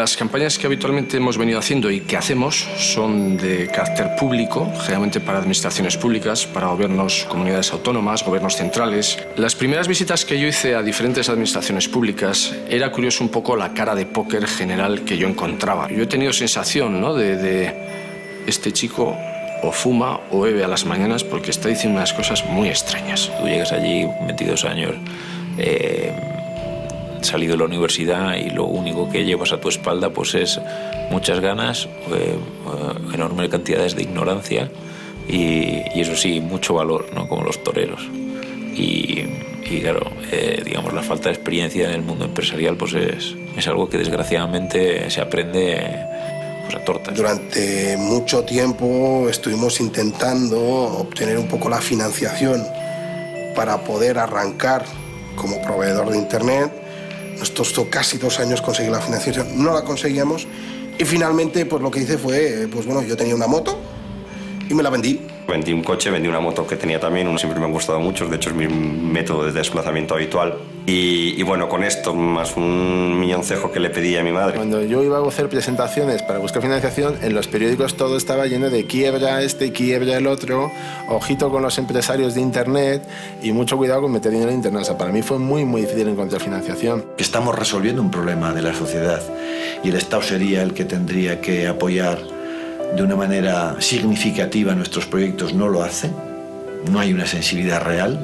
Las campañas que habitualmente hemos venido haciendo y que hacemos son de carácter público, generalmente para administraciones públicas, para gobiernos, comunidades autónomas, gobiernos centrales. Las primeras visitas que yo hice a diferentes administraciones públicas era curioso un poco la cara de póker general que yo encontraba. Yo he tenido sensación, ¿no?, de este chico o fuma o bebe a las mañanas porque está diciendo unas cosas muy extrañas. Tú llegas allí, 22 años, salido de la universidad y lo único que llevas a tu espalda pues es muchas ganas, enormes cantidades de ignorancia y eso sí, mucho valor, ¿no?, como los toreros. Y claro, digamos, la falta de experiencia en el mundo empresarial pues es algo que desgraciadamente se aprende pues a tortas. Durante mucho tiempo estuvimos intentando obtener un poco la financiación para poder arrancar como proveedor de Internet. Nos costó casi 2 años conseguir la financiación, no la conseguíamos y finalmente pues lo que hice fue, pues bueno, yo tenía una moto y me la vendí. Vendí un coche, vendí una moto que tenía también, siempre me han gustado mucho, de hecho es mi método de desplazamiento habitual. Y bueno, con esto, más un milloncejo que le pedí a mi madre. Cuando yo iba a hacer presentaciones para buscar financiación, en los periódicos todo estaba lleno de quiebra este, quiebra el otro, ojito con los empresarios de Internet y mucho cuidado con meter dinero en Internet. O sea, para mí fue muy difícil encontrar financiación. Estamos resolviendo un problema de la sociedad y el Estado sería el que tendría que apoyar de una manera significativa nuestros proyectos. No lo hace, no hay una sensibilidad real.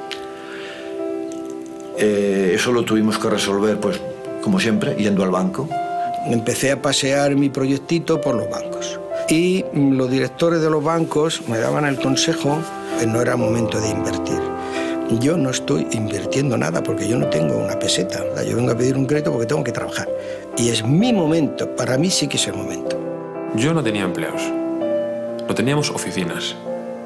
Eso lo tuvimos que resolver, pues, como siempre, yendo al banco. Empecé a pasear mi proyectito por los bancos y los directores de los bancos me daban el consejo que no era momento de invertir. Yo no estoy invirtiendo nada porque yo no tengo una peseta. Yo vengo a pedir un crédito porque tengo que trabajar y es mi momento, para mí sí que es el momento. Yo no tenía empleados, no teníamos oficinas,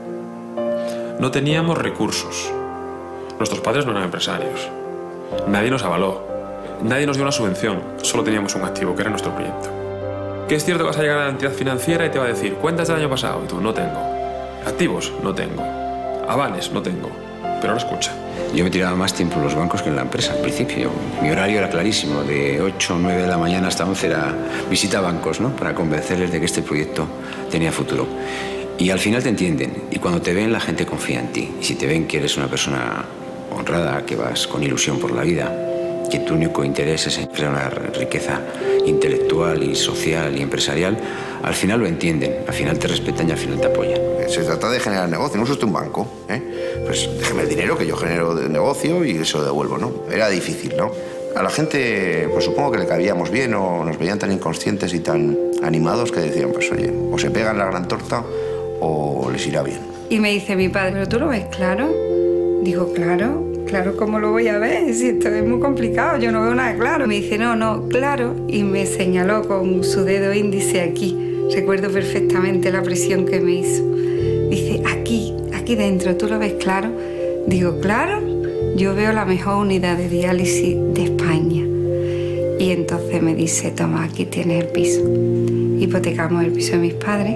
no teníamos recursos, nuestros padres no eran empresarios, nadie nos avaló, nadie nos dio una subvención, solo teníamos un activo, que era nuestro proyecto. Que es cierto que vas a llegar a la entidad financiera y te va a decir, cuentas del año pasado, y tú, no tengo, activos, no tengo, avales, no tengo, pero ahora escucha. Yo me tiraba más tiempo en los bancos que en la empresa al principio. Mi horario era clarísimo, de 8 o 9 de la mañana hasta 11 era visita a bancos, ¿no?, para convencerles de que este proyecto tenía futuro. Y al final te entienden, y cuando te ven la gente confía en ti. Y si te ven que eres una persona honrada, que vas con ilusión por la vida, que tu único interés es crear una riqueza intelectual y social y empresarial, al final lo entienden, al final te respetan y al final te apoyan. Se trata de generar negocio, no uso usted un banco, pues déjeme el dinero que yo genero de negocio y eso lo devuelvo, ¿no? Era difícil, ¿no? A la gente, pues supongo que le caíamos bien o nos veían tan inconscientes y tan animados que decían, pues oye, o se pegan la gran torta o les irá bien. Y me dice mi padre, ¿pero tú lo ves claro? Digo, claro, ¿cómo lo voy a ver? Si esto es muy complicado, yo no veo nada claro. Me dice, no, claro, y me señaló con su dedo índice aquí. Recuerdo perfectamente la presión que me hizo. Dice, aquí dentro, ¿tú lo ves claro? Digo, claro, yo veo la mejor unidad de diálisis de España. Y entonces me dice, toma, aquí tienes el piso. Hipotecamos el piso de mis padres.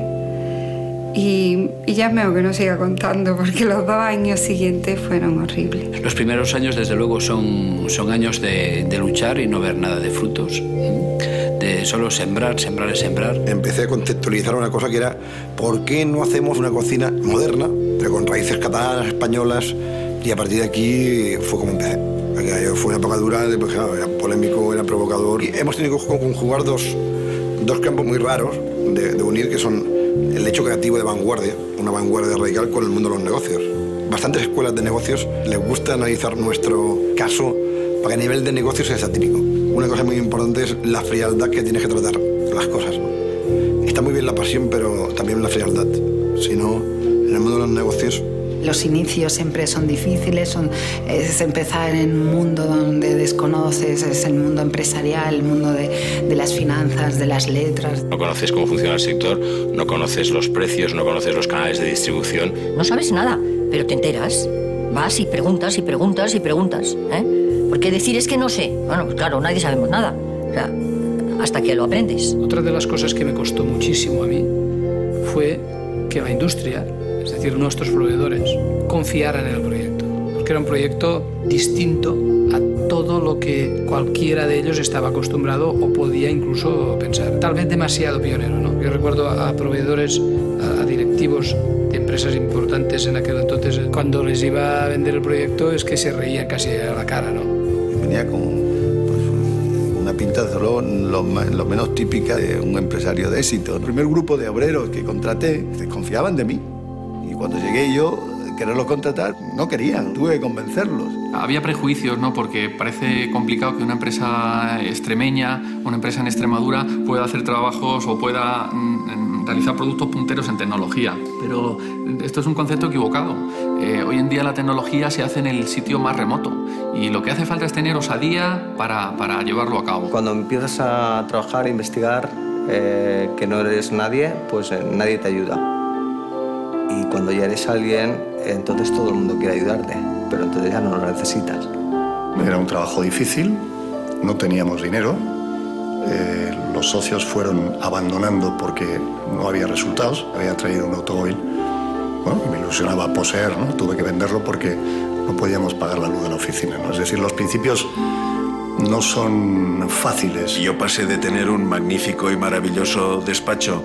Y ya es mejor que no siga contando porque los 2 años siguientes fueron horribles. Los primeros años, desde luego, son años de luchar y no ver nada de frutos. De solo sembrar. Empecé a conceptualizar una cosa que era ¿por qué no hacemos una cocina moderna, pero con raíces catalanas, españolas? Y a partir de aquí fue como empecé. Fue una época dura, pues, era polémico, era provocador. Y hemos tenido que conjugar dos campos muy raros de unir, que son el hecho creativo de vanguardia, una vanguardia radical con el mundo de los negocios. Bastantes escuelas de negocios les gusta analizar nuestro caso para que a nivel de negocios sea satírico. Una cosa muy importante es la frialdad que tienes que tratar las cosas, ¿no? Está muy bien la pasión, pero también la frialdad. Si no, en el mundo de los negocios... Los inicios siempre son difíciles, es empezar en un mundo donde desconoces, es el mundo empresarial, el mundo de las finanzas, de las letras. No conoces cómo funciona el sector, no conoces los precios, no conoces los canales de distribución. No sabes nada, pero te enteras. Vas y preguntas, Porque decir es que no sé. Bueno, pues claro, nadie sabemos nada. O sea, hasta que lo aprendes. Otra de las cosas que me costó muchísimo a mí fue que la industria, es decir, nuestros proveedores, confiaran en el proyecto. Porque que era un proyecto distinto a todo lo que cualquiera de ellos estaba acostumbrado o podía incluso pensar. Tal vez demasiado pionero, ¿no? Yo recuerdo a proveedores, a directivos de empresas importantes en aquel entonces, cuando les iba a vender el proyecto es que se reían casi a la cara, ¿no? Venía con una pinta de lo menos típica de un empresario de éxito. El primer grupo de obreros que contraté desconfiaban de mí. Y cuando llegué yo a quererlos contratar, no querían, tuve que convencerlos. Había prejuicios, ¿no? Porque parece complicado que una empresa extremeña, una empresa en Extremadura, pueda hacer trabajos o pueda realizar productos punteros en tecnología. Pero esto es un concepto equivocado. Hoy en día la tecnología se hace en el sitio más remoto y lo que hace falta es tener osadía para llevarlo a cabo. Cuando empiezas a trabajar, a investigar, que no eres nadie, pues nadie te ayuda. Y cuando ya eres alguien, entonces todo el mundo quiere ayudarte, pero entonces ya no lo necesitas. Era un trabajo difícil, no teníamos dinero, los socios fueron abandonando porque no había resultados. Había traído un automóvil, bueno, y me ilusionaba poseer, ¿no? Tuve que venderlo porque no podíamos pagar la luz de la oficina, ¿no? Es decir, los principios no son fáciles. Yo pasé de tener un magnífico y maravilloso despacho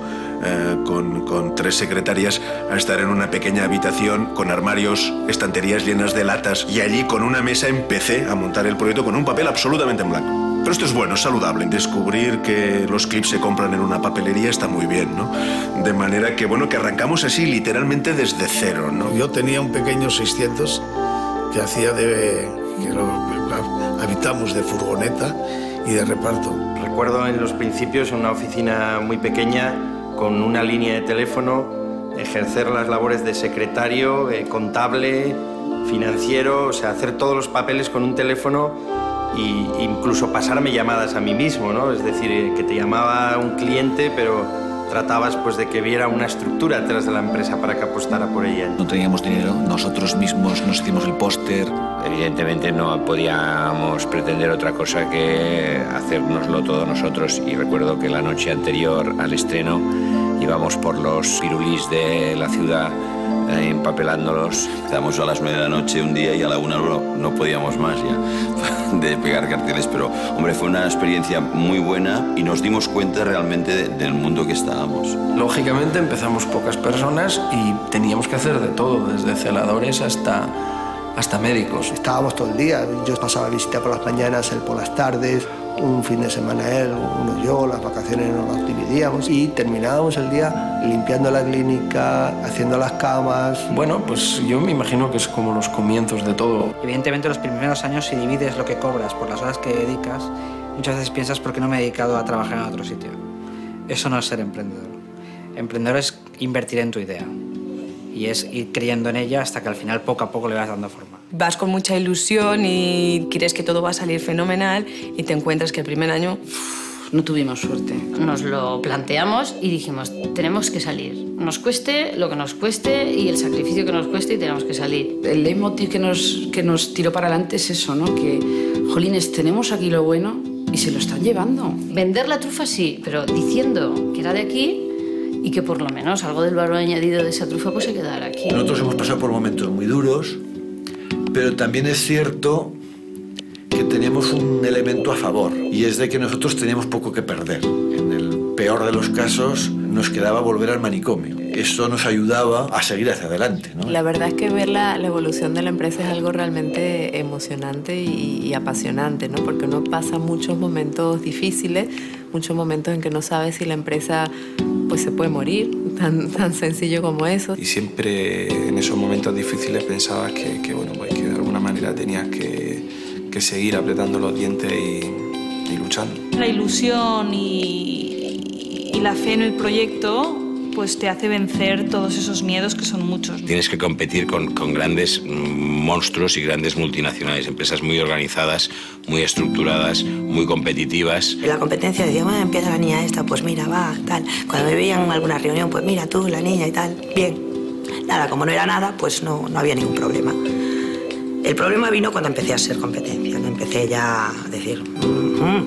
con 3 secretarias a estar en una pequeña habitación con armarios, estanterías llenas de latas, y allí con una mesa empecé a montar el proyecto con un papel absolutamente en blanco. Pero esto es bueno, es saludable. Descubrir que los clips se compran en una papelería está muy bien, ¿no? De manera que, bueno, que arrancamos así literalmente desde cero, ¿no? Yo tenía un pequeño 600 que hacía que lo habitamos de furgoneta y de reparto. Recuerdo en los principios en una oficina muy pequeña con una línea de teléfono, ejercer las labores de secretario, contable, financiero, o sea, hacer todos los papeles con un teléfono e incluso pasarme llamadas a mí mismo, ¿no? Es decir, que te llamaba un cliente, pero tratabas pues de que viera una estructura detrás de la empresa para que apostara por ella. No teníamos dinero, nosotros mismos nos hicimos el póster. Evidentemente no podíamos pretender otra cosa que hacérnoslo todos nosotros, y recuerdo que la noche anterior al estreno íbamos por los pirulís de la ciudad empapelándolos. Empezamos a las 9 de la noche un día y a la 1 no podíamos más ya de pegar carteles, pero hombre, fue una experiencia muy buena y nos dimos cuenta realmente del mundo que estábamos. Lógicamente empezamos pocas personas y teníamos que hacer de todo, desde celadores hasta médicos. Estábamos todo el día, yo pasaba visita por las mañanas, él por las tardes, un fin de semana él, uno yo, las vacaciones nos las dividíamos y terminábamos el día limpiando la clínica, haciendo las camas. Bueno, pues yo me imagino que es como los comienzos de todo. Evidentemente los primeros años, si divides lo que cobras por las horas que dedicas, muchas veces piensas ¿por qué no me he dedicado a trabajar en otro sitio? Eso no es ser emprendedor. Emprendedor es invertir en tu idea y es ir creyendo en ella hasta que al final poco a poco le vas dando forma. Vas con mucha ilusión y crees que todo va a salir fenomenal y te encuentras que el primer año no tuvimos suerte. Nos lo planteamos y dijimos, tenemos que salir. Nos cueste lo que nos cueste y el sacrificio que nos cueste y tenemos que salir. El leitmotiv que nos tiró para adelante es eso, ¿no? Que, jolines, tenemos aquí lo bueno y se lo están llevando. Vender la trufa sí, pero diciendo que era de aquí y que por lo menos algo del valor añadido de esa trufa pues se quedara aquí. Nosotros hemos pasado por momentos muy duros, pero también es cierto que teníamos un elemento a favor, y es de que nosotros teníamos poco que perder. En el peor de los casos nos quedaba volver al manicomio. Eso nos ayudaba a seguir hacia adelante, ¿no? La verdad es que ver la evolución de la empresa es algo realmente emocionante y apasionante, ¿no? Porque uno pasa muchos momentos difíciles, muchos momentos en que no sabe si la empresa pues se puede morir, tan sencillo como eso. Y siempre en esos momentos difíciles pensabas que bueno, pues que de alguna manera tenías que seguir apretando los dientes y luchando. La ilusión y la fe en el proyecto pues te hace vencer todos esos miedos que son muchos. Tienes que competir con grandes monstruos y grandes multinacionales, empresas muy organizadas, muy estructuradas, muy competitivas. En la competencia decía, bueno, empieza la niña esta, pues mira, va, tal. Cuando me veían en alguna reunión, pues mira tú, la niña y tal. Bien. Nada, como no era nada, pues no había ningún problema. El problema vino cuando empecé a ser competencia, cuando empecé ya a decir,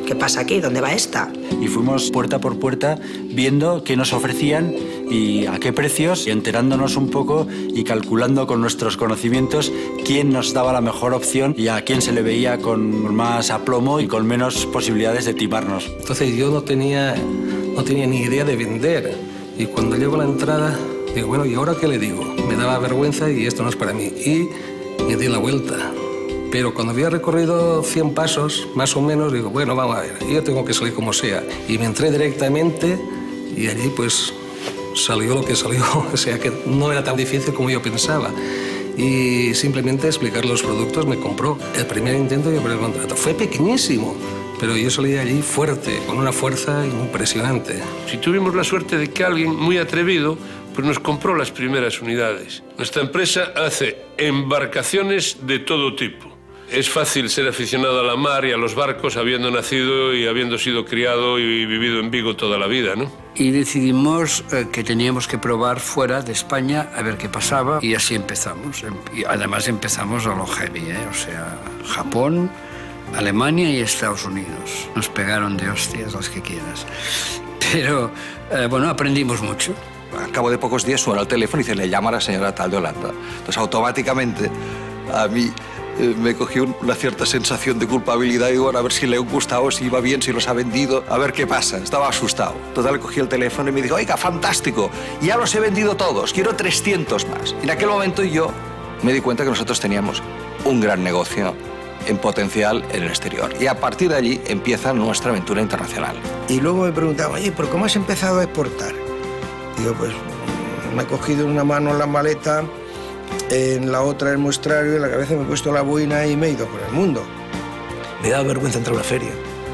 ¿qué pasa aquí? ¿Dónde va esta? Y fuimos puerta por puerta viendo qué nos ofrecían y a qué precios, y enterándonos un poco y calculando con nuestros conocimientos quién nos daba la mejor opción y a quién se le veía con más aplomo y con menos posibilidades de timarnos. Entonces yo no tenía ni idea de vender, y cuando llego a la entrada digo, bueno, ¿y ahora qué le digo? Me daba vergüenza y esto no es para mí, y me di la vuelta. Pero cuando había recorrido 100 pasos, más o menos, digo, bueno, vamos a ver, yo tengo que salir como sea. Y me entré directamente y allí pues salió lo que salió. O sea que no era tan difícil como yo pensaba. Y simplemente explicar los productos me compró. El primer intento yo por el contrato fue pequeñísimo, pero yo salí de allí fuerte, con una fuerza impresionante. Si tuvimos la suerte de que alguien muy atrevido pues nos compró las primeras unidades. Nuestra empresa hace embarcaciones de todo tipo. Es fácil ser aficionado a la mar y a los barcos habiendo nacido y habiendo sido criado y vivido en Vigo toda la vida, ¿no? Y decidimos que teníamos que probar fuera de España a ver qué pasaba, y así empezamos. Y además empezamos a lo heavy, o sea, Japón, Alemania y Estados Unidos. Nos pegaron de hostias las que quieras. Pero, bueno, aprendimos mucho. Al cabo de pocos días suena el teléfono y dice, le llama a la señora tal de Holanda. Entonces, automáticamente, a mí me cogió una cierta sensación de culpabilidad y digo, bueno, a ver si le ha gustado, si iba bien, si los ha vendido, a ver qué pasa. Estaba asustado. Total, cogí el teléfono y me dijo, oiga, fantástico, ya los he vendido todos, quiero 300 más. En aquel momento yo me di cuenta que nosotros teníamos un gran negocio en potencial en el exterior. Y a partir de allí empieza nuestra aventura internacional. Y luego me preguntaban, oye, ¿pero cómo has empezado a exportar? Digo, pues me he cogido en una mano la maleta, en la otra el muestrario, en la cabeza me he puesto la boina y me he ido por el mundo. Me daba vergüenza entrar a una feria.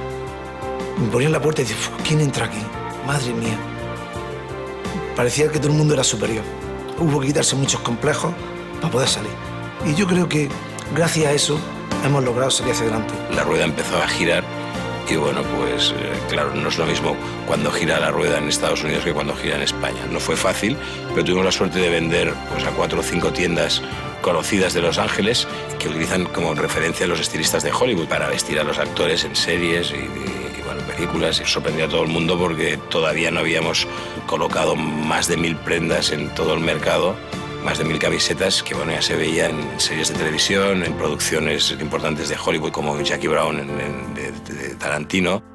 Me ponía en la puerta y decía, ¿quién entra aquí? Madre mía. Parecía que todo el mundo era superior. Hubo que quitarse muchos complejos para poder salir. Y yo creo que gracias a eso hemos logrado salir hacia adelante. La rueda empezó a girar y bueno, pues claro, no es lo mismo cuando gira la rueda en Estados Unidos que cuando gira en España. No fue fácil, pero tuvimos la suerte de vender pues, a 4 o 5 tiendas conocidas de Los Ángeles que utilizan como referencia a los estilistas de Hollywood para vestir a los actores en series y bueno, películas. Y sorprendió a todo el mundo porque todavía no habíamos colocado más de 1000 prendas en todo el mercado, más de 1000 camisetas que bueno, ya se veían en series de televisión, en producciones importantes de Hollywood como Jackie Brown de Tarantino.